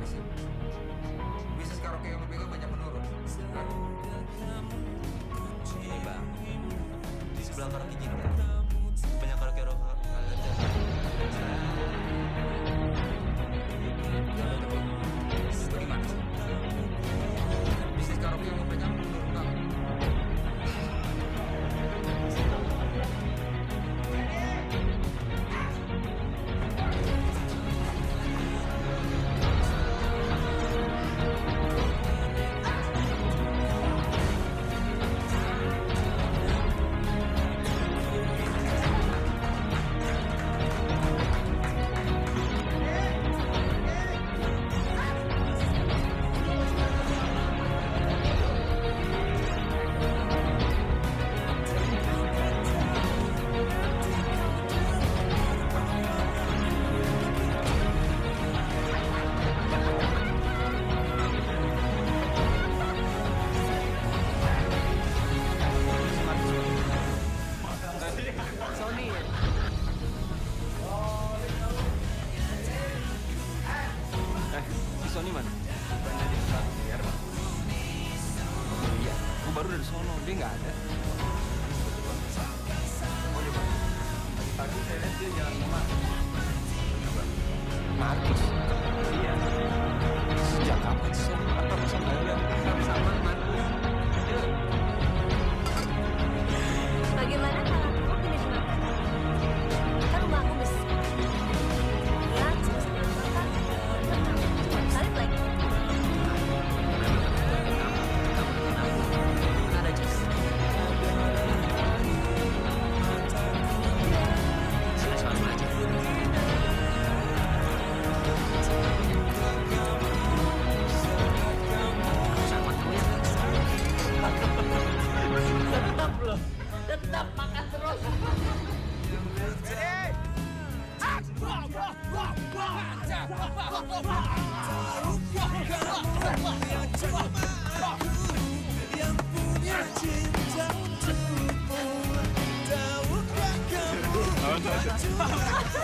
gimana sih? Bisnis karaoke yang lu pegang banyak menurun. Hah? Ini bang, di sebelah karaoke kita banyak karaoke rock. Bagaimana sih? Bisnis karaoke yang lu pegang menurun nggak? Sony ya? Si Sony mana? Bukannya di 100 miliar, Bang. Iya, gue baru dari sono, dia nggak ada. Oh iya, Bang. Tadi saya lihat dia jalan sama Markus? Iya. Sejak kapan sih Sony? Apa sama dia? Sama Markus. Yuk. Bagaimana kalau aku pindah di mana? Kan rumah aku besar. Lihat, sama-sama makan. Salib lagi. Ada Jess. Jelas langsung aja. Aku sama kamu ya. Tetap loh. Tetap makan terus. Yang punya cinta untukmu, tahukah kamu?